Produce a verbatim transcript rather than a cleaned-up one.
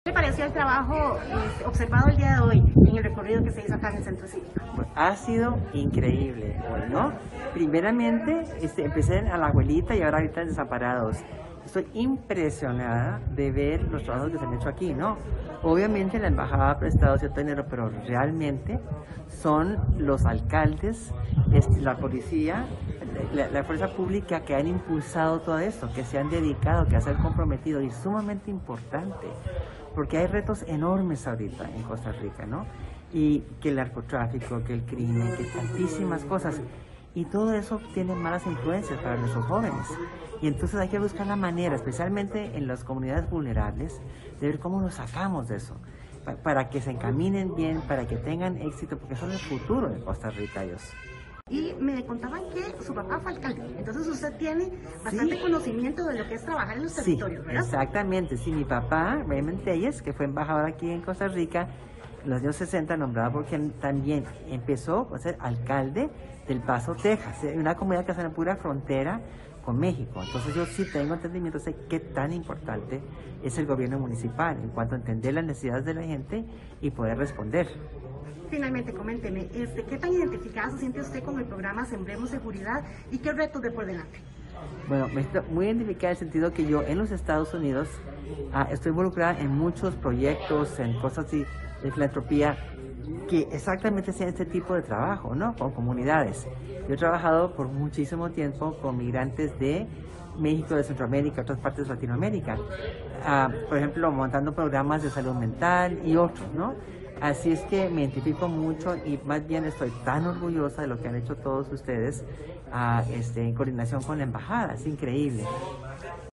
¿Qué le pareció el trabajo eh, observado el día de hoy en el recorrido que se hizo acá en el Centro Cívico? Ha sido increíble hoy, ¿no? Primeramente, este, empecé a la abuelita y ahora ahorita en Desamparados. Estoy impresionada de ver los trabajos que se han hecho aquí, ¿no? Obviamente la embajada ha prestado cierto dinero, pero realmente son los alcaldes, este, la policía, la, la fuerza pública que han impulsado todo esto, que se han dedicado, que se han comprometido, y es sumamente importante, porque hay retos enormes ahorita en Costa Rica, ¿no? Y que el narcotráfico, que el crimen, que tantísimas cosas. Y todo eso tiene malas influencias para nuestros jóvenes. Y entonces hay que buscar la manera, especialmente en las comunidades vulnerables, de ver cómo nos sacamos de eso. Pa para que se encaminen bien, para que tengan éxito, porque son el futuro de Costa Rica ellos. Y me contaban que su papá fue alcalde, entonces usted tiene bastante sí. conocimiento de lo que es trabajar en los territorios, sí, ¿verdad? Exactamente, sí, mi papá, Raymond Telles, que fue embajador aquí en Costa Rica, en los años sesenta, nombrado porque también empezó a ser alcalde del Paso, Texas, una comunidad que está en la pura frontera con México. Entonces yo sí tengo entendimiento, sé qué tan importante es el gobierno municipal en cuanto a entender las necesidades de la gente y poder responder. Finalmente, coménteme, este, ¿qué tan identificada se siente usted con el programa Sembremos Seguridad y qué retos ve por delante? Bueno, me estoy muy identificada en el sentido que yo en los Estados Unidos ah, estoy involucrada en muchos proyectos, en cosas así de filantropía que exactamente sean este tipo de trabajo, ¿no? Con comunidades. Yo he trabajado por muchísimo tiempo con migrantes de México, de Centroamérica, otras partes de Latinoamérica. Ah, por ejemplo, montando programas de salud mental y otros, ¿no? Así es que me identifico mucho y más bien estoy tan orgullosa de lo que han hecho todos ustedes uh, este, en coordinación con la embajada. Es increíble.